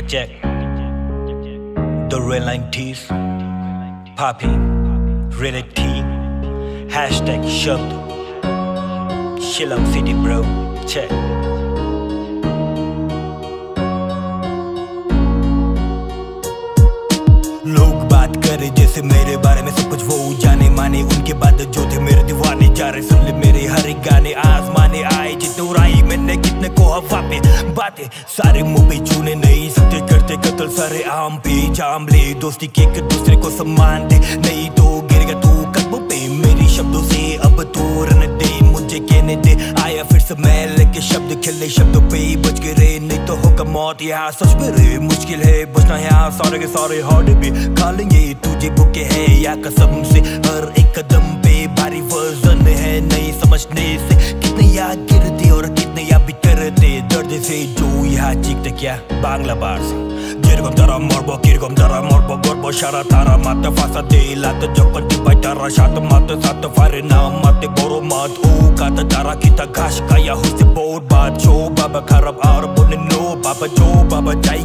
check. The real 90s, Papi, reality, hashtag शब्द, Shillong city bro, check. लोग बात करे जैसे मेरे बारे में सब कुछ वो जाने माने, उनके बाद जो थे मेरे दीवाने जा रहे, सुन ले मेरे हर एक गाने, आसमाने आए जितने उड़ाई मैंने कितने को हवा पे, बातें सारे मुंह पे छूने नहीं सकते, करते कत्ल सारे आम पे जाम ले, दोस्ती के एक दूसरे को सम्मान दे, नहीं तो गिरेगा तू कदमों पे मेरी शब्दों से, अब तू रहने दे मुझे कहने दे, आया फिर से मैं लेके शब्द खिले, शब्दों पे बच के रे, नहीं तो होगा मौत यहाँ सच में रे, मुश्किल है बचना यहाँ सारे के सारे हार्ड भी खा लेंगे तुझे भूखे है या कसम से, हर एक कदम पे भारी वजन है, नहीं समझने से कितने यहाँ गिरते और कितने यहाँ बिखरते, दर्द से जो यहाँ चीखते क्या बांग्ला बार से Kirgom tara morbo gorbo shara tara mate fasa de late jokon di baitara shat mate sat fare na mate boro mat o kata tara kita gash kaya husse board bad show baba kharab aur bunne no baba jo baba jai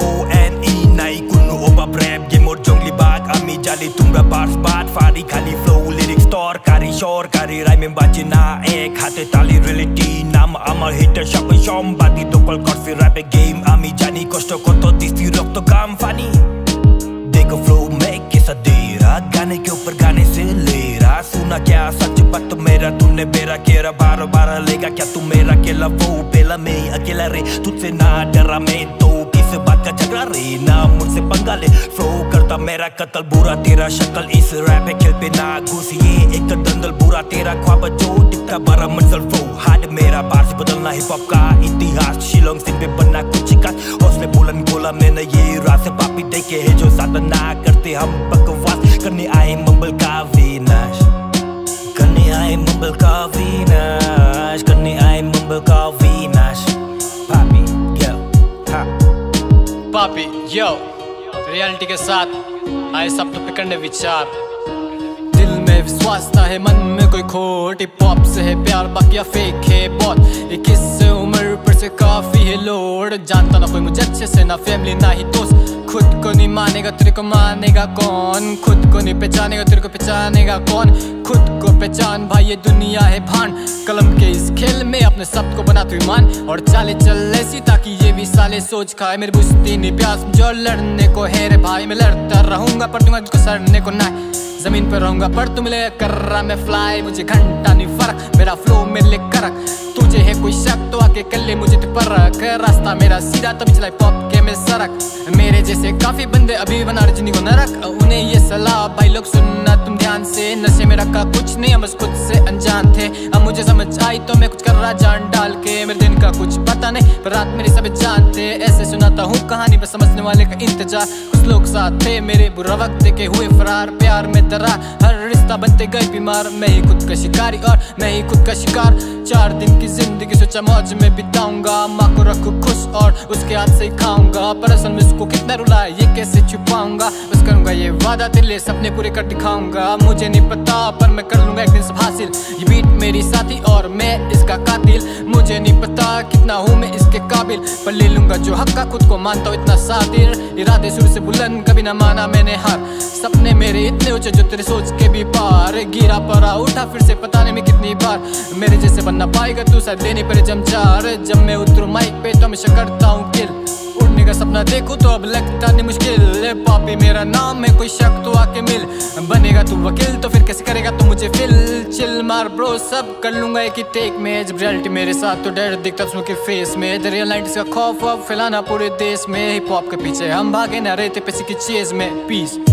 KONE nai kunu oba rap game or jongli bag ami jali tumra bars bad fari khali flow lyrics tor kari shor kari rhyme bache na ek hate tali reality nam amar hitter shop shom badi dokol coffee rap game ami jani kosto koto disti रक्त काम फानी देखो flow में कैसा दे रहा, गाने के ऊपर गाने से ले रहा, सुना क्या सच बात तो मेरा तूने मेरा केरा, बार बार लेगा क्या तू मेरा केला, वो पहला मैं अकेला रे, तुझसे ना डरा मैं तो किस बात का झगड़ा रे, ना मुझसे पंगा ले, फ्लो करता मेरा कत्ल बुरा तेरा शक्ल, इस रैप है खेल पे ना घुस ये एक दंगल बुरा तेरा ख्वाब जो दिखता बड़ा मंजिल, फ्लो हार्ड मेरा बार से बदलना हिप हॉप का इतिहास, शिलोंग सिंह पे बनना कुछ का हौसले बुलंद बोला मैंने ये रात से पापी देखे है जो साथ ना करते हम बकवास, करने आए मंबल का विनाश, करने आए मंबल का विनाश, करने आए मंबल का विनाश, पापी यो हा पापी यो रियलिटी के साथ आए सब तो पकड़ने विचार, दिल में विश्वास ना है मन में कोई खोट, हिप हॉप से है प्यार बाकी फेक है बहुत, 21 उम्र पर से काफी है लोड, जानता ना कोई मुझे अच्छे से ना फैमिली ना ही दोस्त, खुद को नहीं मानेगा तेरे को मानेगा कौन, खुद को नहीं पहचानेगा तेरे को पहचानेगा कौन, खुद को पहचान भाई ये दुनिया है भान, कलम के इस खेल में अपने सब को बना तू ईमान, और चाले चल ऐसी ताकि ये भी साले सोच खाए, मेरी बुझती नहीं प्यास जो लड़ने को है रे भाई, मैं लड़ता रहूंगा पर दूंगा तुझको सड़ने को ना, जमीन पर रहूंगा पर तुम ले कर रहा मैं फ्लाई, मुझे घंटा नहीं फर्क मेरा फ्लो मेरे लिए करक, तुझे है कोई शक तो आके कर ले मुझे तो परख, रास्ता मेरा सीधा तभी चलाई पॉप के में सरक, मेरे जैसे काफी बंदे अभी बना रहे जिंदगी को नरक, उन्हें ये सलाह भाई लोग सुनना तुम ध्यान से, नशे में रखा कुछ नहीं हम बस खुद से अनजान थे, अब मुझे समझ आई तो मैं कुछ कर रहा जान डाल के, मेरे दिन का कुछ पता नहीं पर रात मेरी सब जानते, ऐसे सुनाता हूँ कहानी बस समझने वाले का इंतजार, कुछ लोग साथ थे मेरे बुरा वक्त देखे हुए फरार, प्यार में दरा हर रिश्ता बनते गए बीमार, मैं ही खुद का शिकारी और मैं ही खुद का शिकार, 4 दिन की जिंदगी सोचा मौज में बिताऊंगा, माँ को रखूं खुश और उसके हाथ से ही खाऊंगा, पर असल में उसको कितना रुला ये कैसे छुपाऊंगा, बस करूंगा ये वादा तेरे लिए सपने पूरे कर दिखाऊंगा, मुझे नहीं पता पर मैं कर लूंगा एक दिन सब हासिल, ये बीट मेरी साथी और मैं इसका कातिल, मुझे नहीं पता कितना हूँ मैं इसके काबिल, पर ले लूंगा जो हक का खुद को मानता हूँ इतना सातिर, इरादे शुरू से बुलंद कभी ना माना मैंने हार, सपने मेरे इतने ऊंचे जो तेरे सोच के भी पार, गिरा पड़ा उठा फिर से पता नहीं मैं कितनी बार, मेरे जैसे बनना पाएगा तू शायद देने पर जमचार, जब मैं उतरू माइक पे तो हमेशा करता हूँ किल, उड़ने का सपना देखूं तो अब लगता नहीं मुश्किल, पापी मेरा नाम है कोई शक तो आके मिल, बनेगा तू वकील तो फिर कैसे करेगा तू मुझे फिल, चिल मार ब्रो सब कर लूंगा एक ही टेक में, जब रियलिटी मेरे साथ तो डर दिखता उसके फेस में, द रियल 90s का खौफ अब फैलाना पूरे देश में, हिप हॉप के पीछे हम भागे ना रहते पैसे की चेज में, पीस।